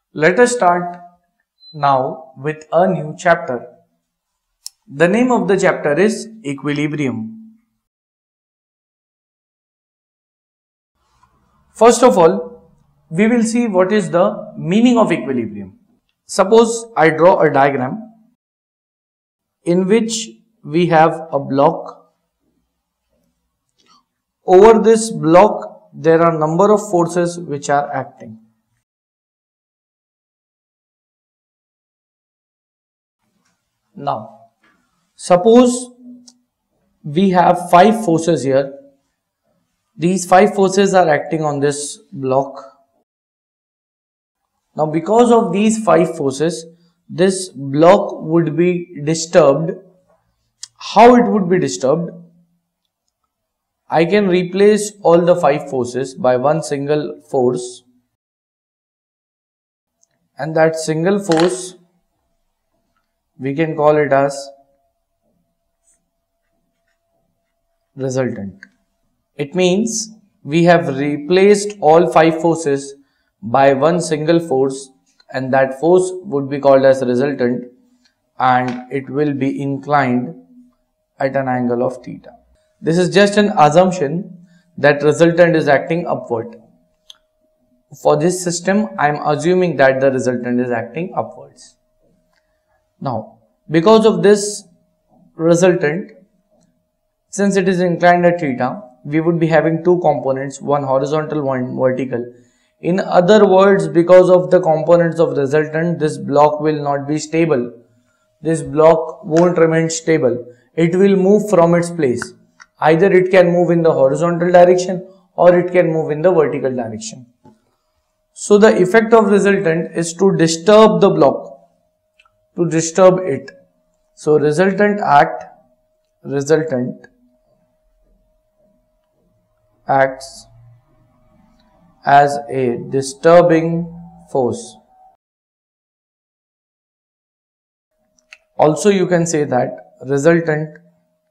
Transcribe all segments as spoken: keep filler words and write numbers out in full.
Let us start now with a new chapter. The name of the chapter is Equilibrium. First of all, we will see what is the meaning of equilibrium. Suppose I draw a diagram in which we have a block. Over this block, there are number of forces which are acting. Now, suppose we have five forces here. These five forces are acting on this block. Now, because of these five forces, this block would be disturbed. How it would be disturbed? I can replace all the five forces by one single force, and that single force we can call it as resultant. It means we have replaced all five forces by one single force, and that force would be called as resultant, and it will be inclined at an angle of theta. This is just an assumption that resultant is acting upward. For this system, I am assuming that the resultant is acting upwards. Now, because of this resultant, since it is inclined at theta, we would be having two components, one horizontal, one vertical. In other words, because of the components of resultant, this block will not be stable. This block won't remain stable. It will move from its place. Either it can move in the horizontal direction or it can move in the vertical direction. So the effect of resultant is to disturb the block, to disturb it. So resultant act, resultant acts as a disturbing force. Also, you can say that resultant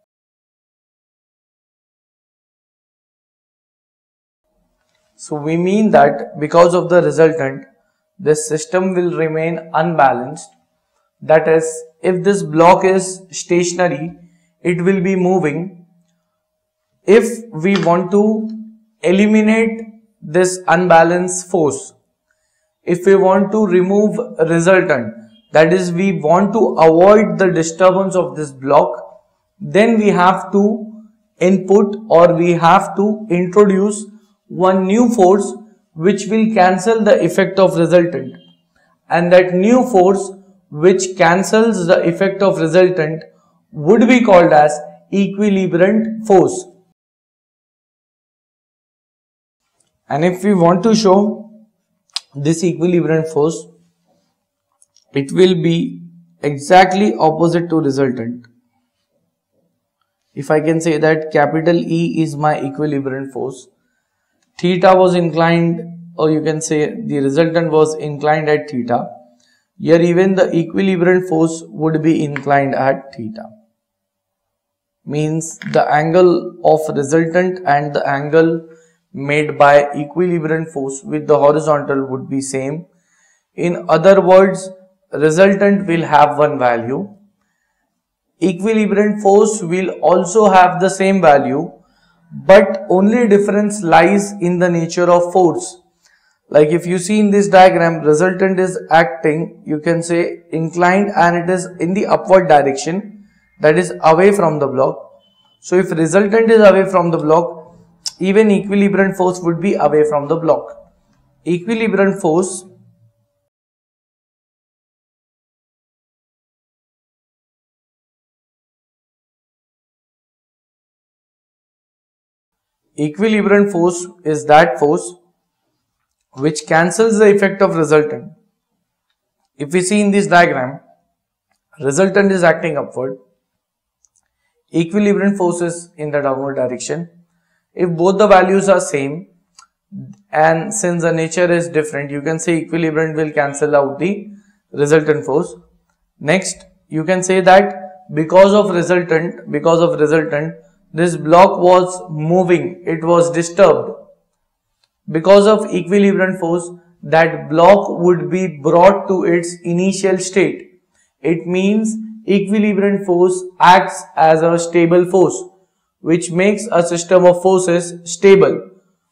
So we mean that because of the resultant, this system will remain unbalanced. That is, if this block is stationary, it will be moving. If we want to eliminate this unbalanced force, if we want to remove resultant, that is, we want to avoid the disturbance of this block, then we have to input or we have to introduce one new force which will cancel the effect of resultant, and that new force which cancels the effect of resultant would be called as equilibrant force. And if we want to show this equilibrant force, it will be exactly opposite to resultant. If I can say that capital E is my equilibrant force, theta was inclined, or you can say the resultant was inclined at theta. Here even the equilibrant force would be inclined at theta. Means the angle of resultant and the angle made by equilibrant force with the horizontal would be same. In other words, resultant will have one value. Equilibrant force will also have the same value, but only difference lies in the nature of force. Like if you see in this diagram, resultant is acting, you can say inclined, and it is in the upward direction, that is away from the block. So if resultant is away from the block, even equilibrant force would be away from the block. Equilibrant force Equilibrant force is that force which cancels the effect of resultant. If we see in this diagram, resultant is acting upward, equilibrant force is in the downward direction. If both the values are same, and since the nature is different, you can say equilibrant will cancel out the resultant force. Next, you can say that because of resultant, because of resultant, this block was moving, it was disturbed. Because of equilibrant force, that block would be brought to its initial state. It means equilibrium force acts as a stable force, which makes a system of forces stable.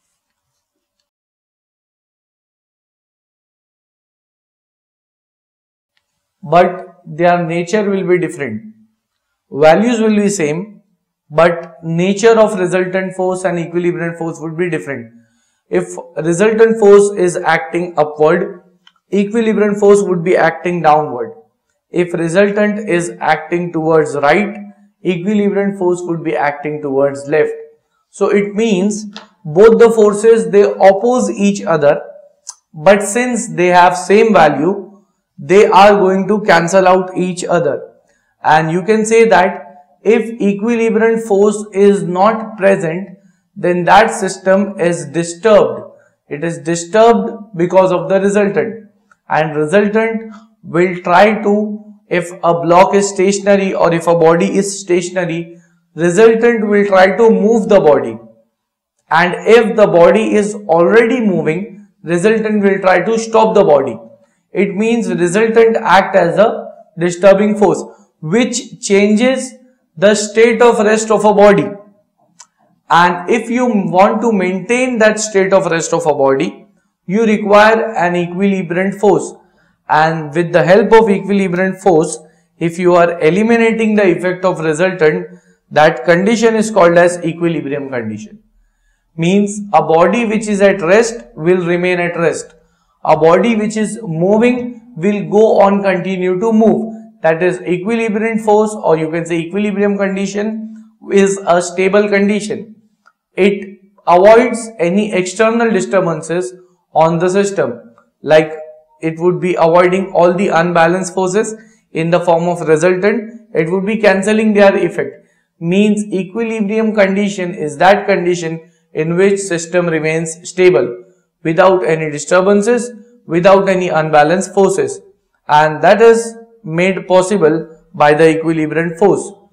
But their nature will be different. Values will be same, but nature of resultant force and equilibrium force would be different. If resultant force is acting upward, equilibrium force would be acting downward. If resultant is acting towards right, equilibrium force would be acting towards left. So it means both the forces, they oppose each other, but since they have same value, they are going to cancel out each other. And you can say that if equilibrium force is not present, then that system is disturbed. It is disturbed because of the resultant, and resultant will try to, if a block is stationary or if a body is stationary, resultant will try to move the body, and if the body is already moving, resultant will try to stop the body. It means resultant act as a disturbing force which changes the state of rest of a body. And if you want to maintain that state of rest of a body, you require an equilibrium force. And with the help of equilibrium force, if you are eliminating the effect of resultant, that condition is called as equilibrium condition. Means a body which is at rest will remain at rest. A body which is moving will go on continue to move. That is equilibrium force, or you can say equilibrium condition is a stable condition. It avoids any external disturbances on the system, like it would be avoiding all the unbalanced forces in the form of resultant. It would be cancelling their effect. Means equilibrium condition is that condition in which system remains stable without any disturbances, without any unbalanced forces, and that is made possible by the equilibrium force.